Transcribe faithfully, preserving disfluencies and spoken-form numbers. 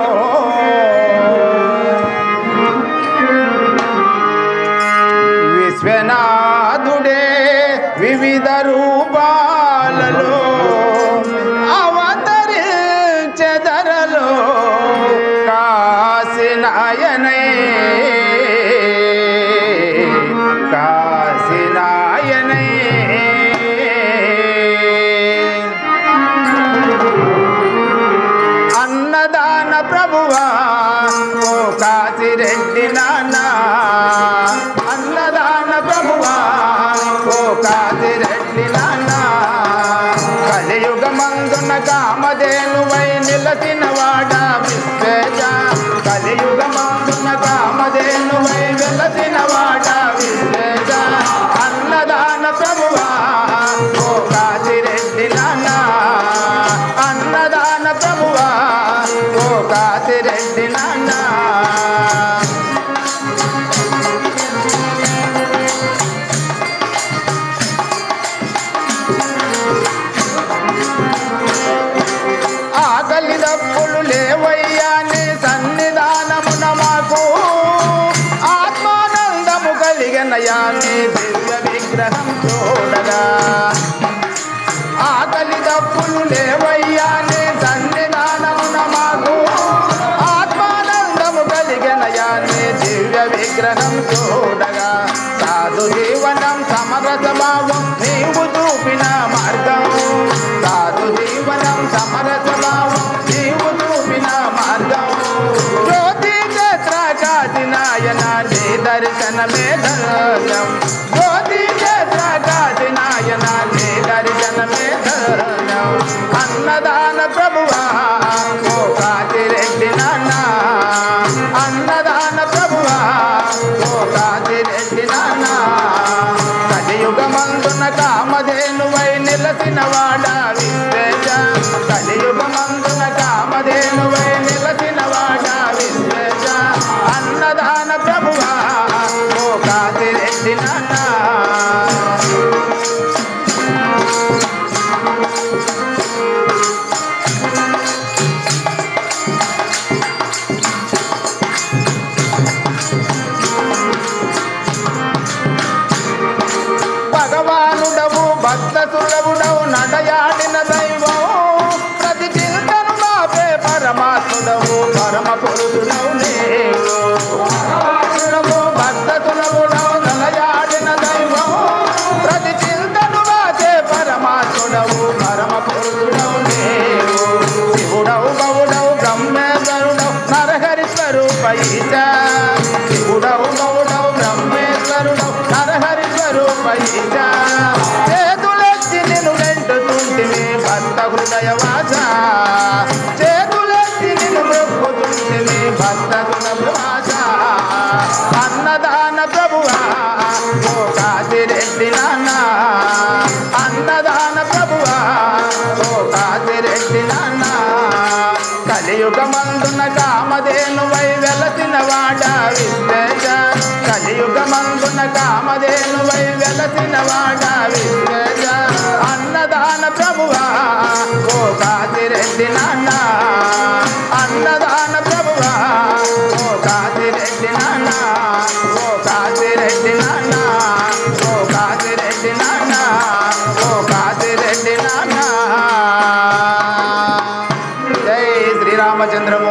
విశ్వనాథుడే వివిధ రూపాలలో అవతరించెదరలో కాశీనాయనే కాశీనాయనే అన్నదాన ప్రభువా ఓ కాశీరెడ్డి నాన్న అన్నదాన ప్రభువా ఓ కాశీరెడ్డి నాన్న కలియుగమందున కామధేనువై నిలసిన వాడ విశ్వేశ కలియుగమందున కామధేనువై వెలసిన వాడ విశ్వేశ అన్నదాన ప్రభువా ఓ కాశీరెడ్డి నాన్న అన్నదాన ప్రభువా ఓ కాశీరెడ్డి నాన్న ఆకలి దప్పులు లేవయ్యా నీ సన్నిధానమున మాకు ఆత్మానందము కలిగినయా నీ దివ్య విగ్రహం చూడగా ఆకలి దప్పులు లేవయ్యా నీ సన్నిధానమున మాకు ఆత్మానందము కలిగినయా నీ దివ్య విగ్రహం చూడగా సాధు జీవనం సమరస భావం నీవు చూపిన మార్గం సాధు జీవనం సమరస భావం నీవు చూపిన మార్గం జ్యోతి క్షేత్ర కాశీనాయన నీ దర్శనమే ధన్యం జ్యోతి క్షేత్ర కాశీనాయన నీ దర్శనమే ధన్యం అన్నదాన ప్రభువా ఓ కాశీరెడ్డి నాన్న అన్నదాన ప్రభువా ఓ కాశీరెడ్డి నాన్న కలియుగమందున కామధేనువై నిలసిన వాడ విశ్వేశ కలియుగమందున కామధేనువై నిలసిన వాడ విశ్వేశ అన్నదాన ప్రభువా ఓ కాశీరెడ్డి నాన్న భగవానుడవు భక్త సులభుడవు నడయాడిన దైవం ప్రతి చింతను బాపే పరమాత్ముడవు పరమ పురుషుడవు నీవు భగవానుడవు భక్త సులభుడవు నడయాడిన దైవం ప్రతి చింతను బాపే పరమాత్ముడవు పరమ పురుషుడవు నీవు శివుడవు గౌడవు బ్రహ్మేశ్వరుడవు నరహరి స్వరూప ఈశ శివుడవు గౌడవు బ్రహ్మేశ్వరుడవు నరహరి స్వరూప ఈశ చేతులెత్తి నిన్ను వెంటుతుంటివి భక్త హృదయ వాస చేతులెత్తి నిన్ను మొక్కుతుంటివి భక్త హృదయ వాస అన్నదాన ప్రభువా ఓ కాశీరెడ్డి నాన్న అన్నదాన ప్రభువా ఓ కాశీరెడ్డి నాన్న కలియుగమందున కామధేనువై వెలసిన వాడ విశ్వేశ కలియుగమందున కామధేనువై వెలసిన వాడ విశ్వేశ అన్నదాన ప్రభువా ఓ కాశీరెడ్డి నాన్న అన్నదాన ప్రభువా ఓ కాశీరెడ్డి నాన్న ఓ కాశీరెడ్డి నాన్న ఓ కాశీరెడ్డి నాన్న ఓ కాశీరెడ్డి నాన్న జై శ్రీరామచంద్రమూర్తి